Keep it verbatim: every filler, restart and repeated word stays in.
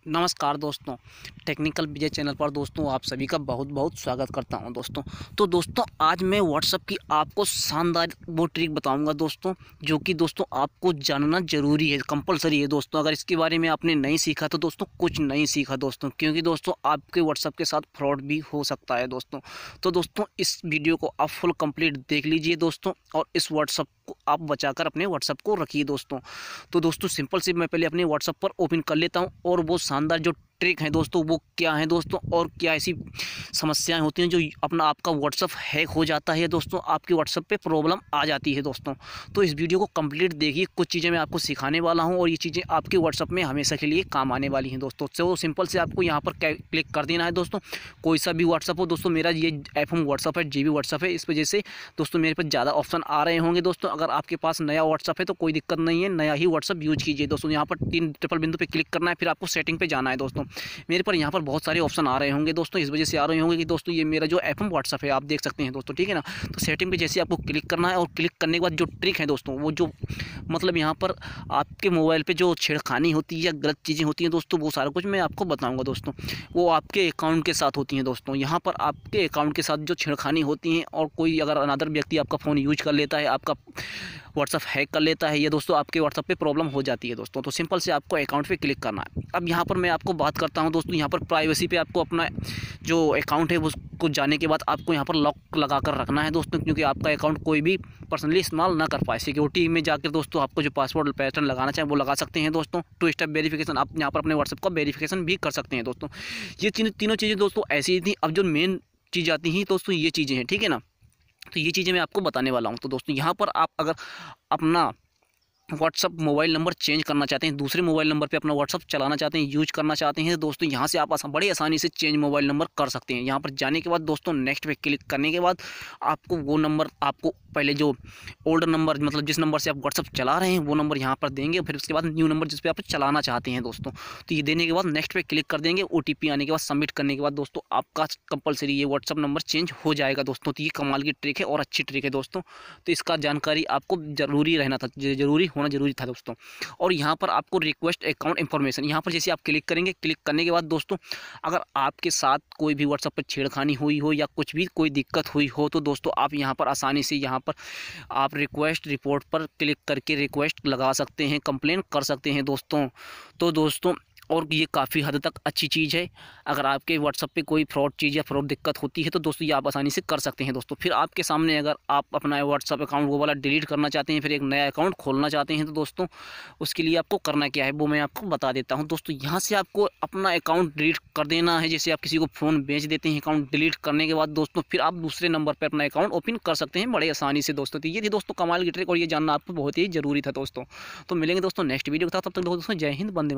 नमस्कार दोस्तों, टेक्निकल विजय चैनल पर दोस्तों आप सभी का बहुत बहुत स्वागत करता हूं दोस्तों। तो दोस्तों आज मैं व्हाट्सएप की आपको शानदार वो ट्रिक बताऊंगा दोस्तों, जो कि दोस्तों आपको जानना ज़रूरी है, कंपलसरी है दोस्तों। अगर इसके बारे में आपने नहीं सीखा तो दोस्तों कुछ नहीं सीखा दोस्तों, क्योंकि दोस्तों आपके व्हाट्सएप के साथ फ्रॉड भी हो सकता है दोस्तों। तो दोस्तों इस वीडियो को आप फुल कंप्लीट देख लीजिए दोस्तों, और इस व्हाट्सएप को आप बचाकर अपने व्हाट्सएप को रखिए दोस्तों। तो दोस्तों सिंपल से मैं पहले अपने व्हाट्सएप पर ओपन कर लेता हूँ, और वो शानदार जो ट्रिक है दोस्तों वो क्या है दोस्तों, और क्या ऐसी समस्याएं होती हैं जो अपना आपका व्हाट्सएप हैक हो जाता है दोस्तों, आपके व्हाट्सएप पे प्रॉब्लम आ जाती है दोस्तों। तो इस वीडियो को कंप्लीट देखिए, कुछ चीज़ें मैं आपको सिखाने वाला हूं, और ये चीज़ें आपके व्हाट्सएप में हमेशा के लिए काम आने वाली हैं दोस्तों। तो सिंपल से आपको यहाँ पर क्लिक कर देना है दोस्तों, कोई सा भी व्हाट्सएप हो दोस्तों। मेरा ये एफ एम व्हाट्सएप है, जी बी व्हाट्सएप है, इस वजह से दोस्तों मेरे पास ज़्यादा ऑप्शन आ रहे होंगे दोस्तों। अगर आपके पास नया व्हाट्सएप है तो कोई दिक्कत नहीं है, नया ही व्हाट्सएप यूज कीजिए दोस्तों। यहाँ पर तीन ट्रिपल बिंदु पर क्लिक करना है, फिर आपको सेटिंग पर जाना है दोस्तों। मेरे पर यहाँ पर बहुत सारे ऑप्शन आ रहे होंगे दोस्तों, इस वजह से आ रहे होंगे कि दोस्तों ये मेरा जो एफ एम व्हाट्सएप है आप देख सकते हैं दोस्तों, ठीक है ना। तो सेटिंग पे जैसे आपको क्लिक करना है, और क्लिक करने के बाद जो ट्रिक है दोस्तों, वो जो मतलब यहाँ पर आपके मोबाइल पे जो छेड़खानी होती है या गलत चीज़ें होती हैं दोस्तों, वो सारा कुछ मैं आपको बताऊँगा दोस्तों। वो आपके अकाउंट के साथ होती हैं दोस्तों। यहाँ पर आपके अकाउंट के साथ जो छेड़खानी होती हैं, और कोई अगर अनदर व्यक्ति आपका फ़ोन यूज कर लेता है, आपका व्हाट्सएप हैक कर लेता है, ये दोस्तों आपके व्हाट्सएप पे प्रॉब्लम हो जाती है दोस्तों। तो सिंपल से आपको अकाउंट पे क्लिक करना है। अब यहाँ पर मैं आपको बात करता हूँ दोस्तों, यहाँ पर प्राइवेसी पे आपको अपना जो अकाउंट है उसको जाने के बाद आपको यहाँ पर लॉक लगा कर रखना है दोस्तों, क्योंकि आपका अकाउंट कोई भी पर्सनली इस्तेमाल ना कर पाए। सिक्योरिटी में जाकर दोस्तों आपको जो पासवर्ड पैटर्न लगाना चाहे वो लगा सकते हैं दोस्तों। टू स्टेप वेरिफिकेशन आप यहाँ पर अपने व्हाट्सएप का वेरिफिकेशन भी कर सकते हैं दोस्तों। ये तीनों तीनों चीज़ें दोस्तों ऐसी ही थी। अब जो मेन चीज़ आती हैं दोस्तों, ये चीज़ें हैं, ठीक है ना। तो ये चीज़ें मैं आपको बताने वाला हूँ। तो दोस्तों यहाँ पर आप अगर अपना व्हाट्सअप मोबाइल नंबर चेंज करना चाहते हैं, दूसरे मोबाइल नंबर पे अपना व्हाट्सअप चलाना चाहते हैं, यूज करना चाहते हैं, तो दोस्तों यहाँ से आप आसान बड़ी आसानी से चेंज मोबाइल नंबर कर सकते हैं। यहाँ पर जाने के बाद दोस्तों नेक्स्ट पे क्लिक करने के बाद आपको वो नंबर, आपको पहले जो ओल्ड नंबर मतलब जिस नंबर से आप व्हाट्सअप चला रहे हैं वो नंबर यहाँ पर देंगे, फिर उसके बाद न्यू नंबर जिस पे आप चलाना चाहते हैं दोस्तों। तो ये देने के बाद नेक्स्ट पे क्लिक कर देंगे। ओ टी पी आने के बाद सबमिट करने के बाद दोस्तों आपका कंपलसरी ये व्हाट्सअप नंबर चेंज हो जाएगा दोस्तों। तो ये कमाल की ट्रिक है और अच्छी ट्रिक है दोस्तों। तो इसका जानकारी आपको ज़रूरी रहना था, ज़रूरी होना ज़रूरी था दोस्तों। और यहाँ पर आपको रिक्वेस्ट अकाउंट इन्फॉर्मेशन, यहाँ पर जैसे आप क्लिक करेंगे, क्लिक करने के बाद दोस्तों अगर आपके साथ कोई भी व्हाट्सएप पर छेड़खानी हुई हो या कुछ भी कोई दिक्कत हुई हो, तो दोस्तों आप यहाँ पर आसानी से यहाँ पर आप रिक्वेस्ट रिपोर्ट पर क्लिक करके रिक्वेस्ट लगा सकते हैं, कंप्लेन कर सकते हैं दोस्तों। तो दोस्तों और ये काफ़ी हद तक अच्छी चीज़ है। अगर आपके व्हाट्सएप पे कोई फ्रॉड चीज़ या फ्रॉड दिक्कत होती है तो दोस्तों ये आप आसानी से कर सकते हैं दोस्तों। फिर आपके सामने अगर आप अपना व्हाट्सएप अकाउंट वो वाला डिलीट करना चाहते हैं, फिर एक नया अकाउंट खोलना चाहते हैं, तो दोस्तों उसके लिए आपको करना क्या है वो मैं आपको बता देता हूँ दोस्तों। यहाँ से आपको अपना अकाउंट डिलीट कर देना है। जैसे आप किसी को फ़ोन बेच देते हैं, अकाउंट डिलीट करने के बाद दोस्तों फिर आप दूसरे नंबर पर अपना अकाउंट ओपन कर सकते हैं बड़े आसानी से दोस्तों। तो ये थी दोस्तों कमाल की ट्रिक, और ये जानना आपको बहुत ही ज़रूरी था दोस्तों। तो मिलेंगे दोस्तों नेक्स्ट वीडियो के साथ, तब तक दोस्तों जय हिंद, वंदे मातरम।